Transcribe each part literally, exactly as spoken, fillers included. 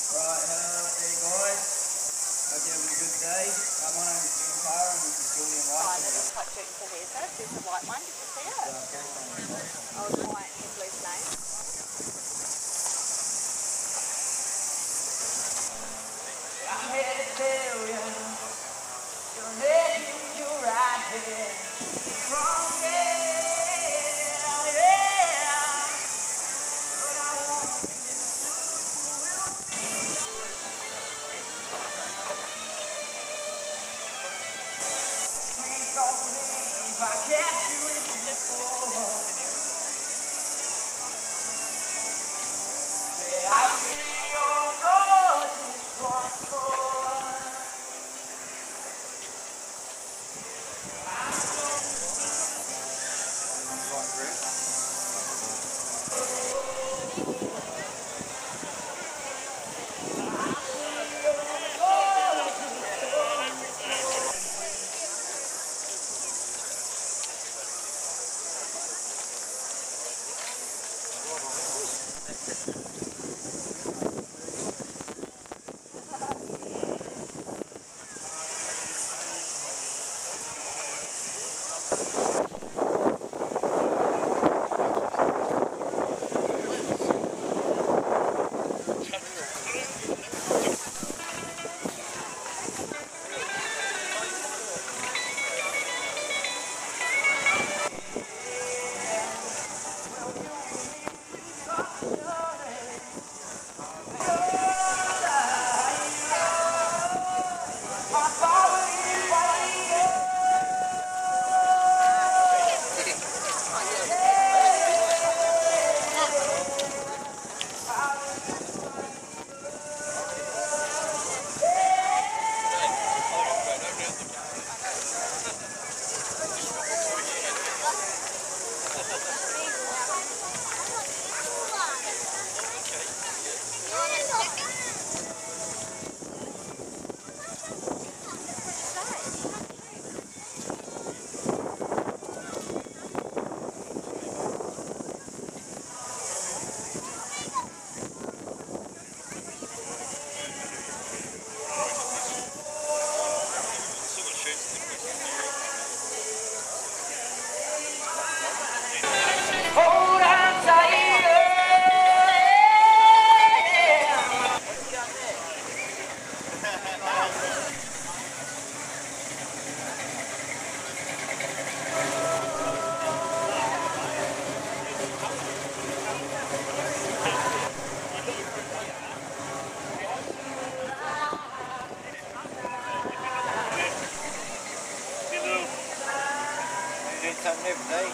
There's the white one, did you see it? Oh, the white and blue flame. I'm here to tell you, you're making you right here. From yeah, yeah. But I want please don't leave. I kept you in before. I feel your blood is once more. Something every day.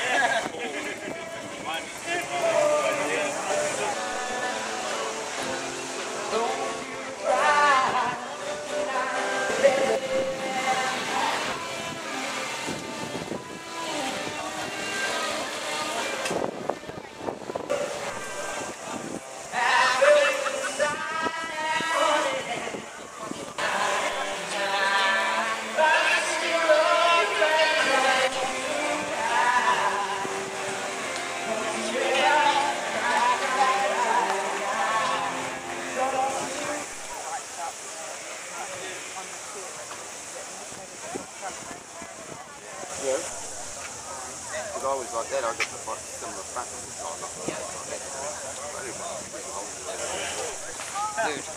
Because I always like that, I get the like, similar front design, not like that. Very much, big holes in there. Dude.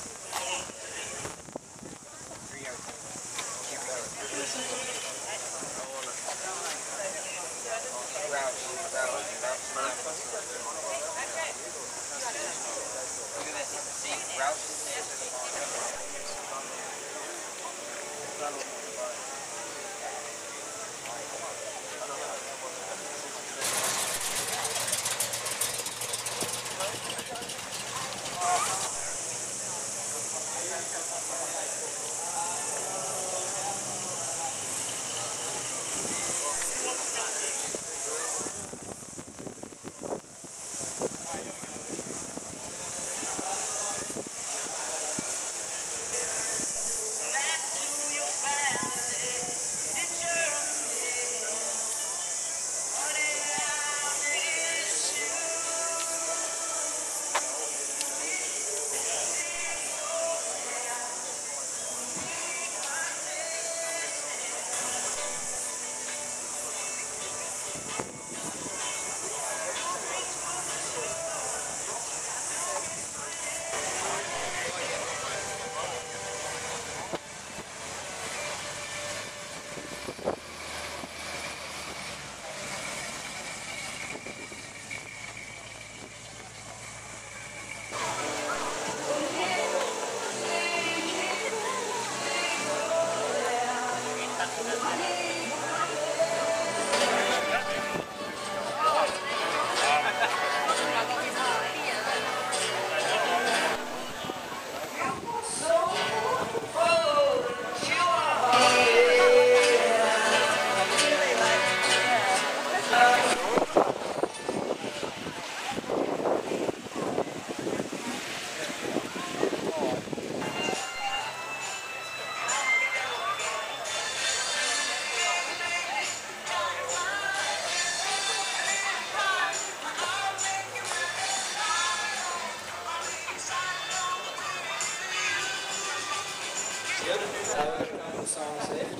good. So we've got a couple of songs left.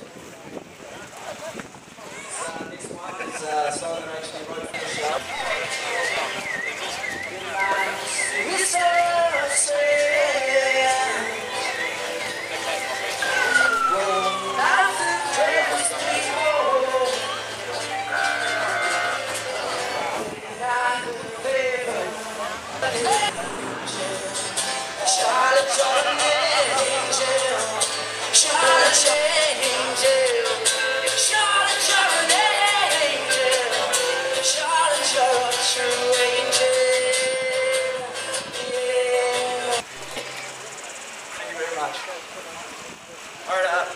Uh, next one is uh, a song that I actually wrote for the show. Charlotte, you're an angel. Charlotte, Charlotte, you're an angel. Charlotte, you're a true angel. Yeah. Thank you very much. All right, up.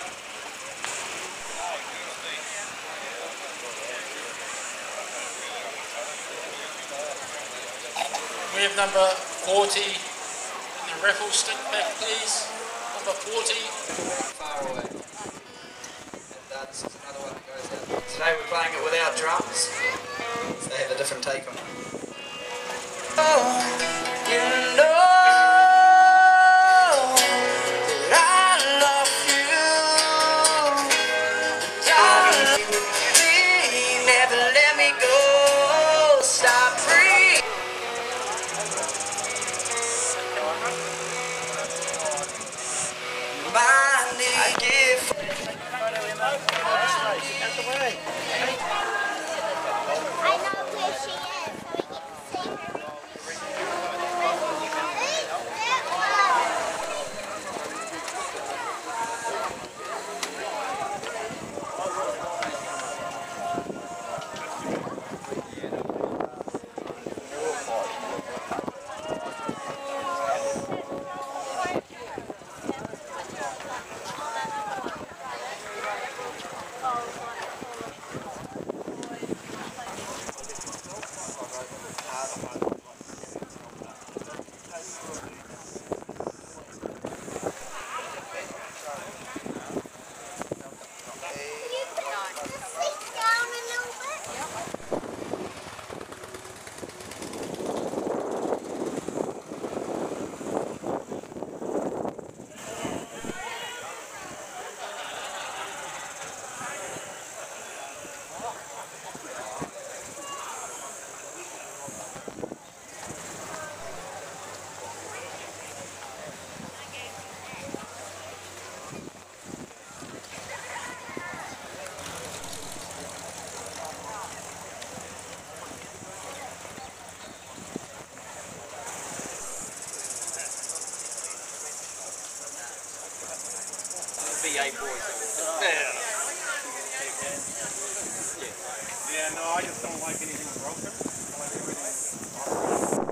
We have number forty in the raffle stick back, please. Number forty. Far away. And uh, this is another one that goes out. Today we're playing it without drums, so they have a different take on it. Oh, you know that I love you. Darling, please never let me go. Stop breathing. My gift. I know where she is, so we can B A boys. Yeah. Yeah, no, I just don't like anything broken. I like everything.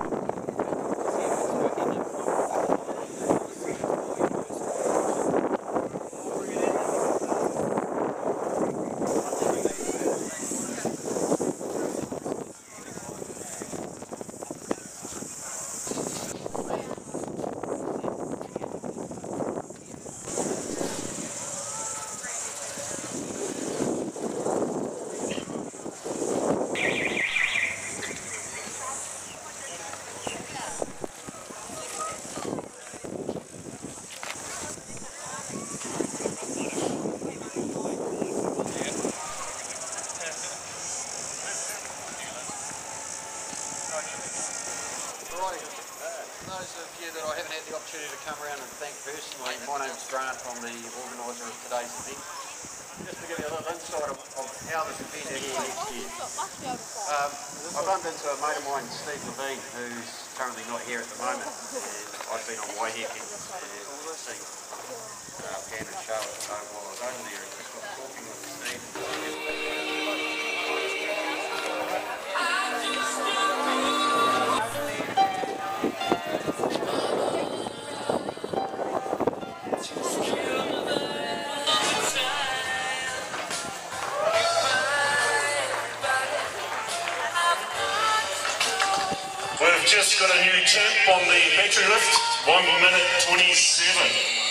Those of you that I haven't had the opportunity to come around and thank personally, my name's Grant, I'm the organiser of today's event. Just to give you a little insight of, of how this event actually next year. Um, I bumped into a mate of mine, Steve Levine, who's currently not here at the moment, and I've been on Waihiking and seeing uh, Pam and Charlotte, so while I was over there and just got talking with Steve. We've just got a new tip on the battery lift, one minute twenty-seven.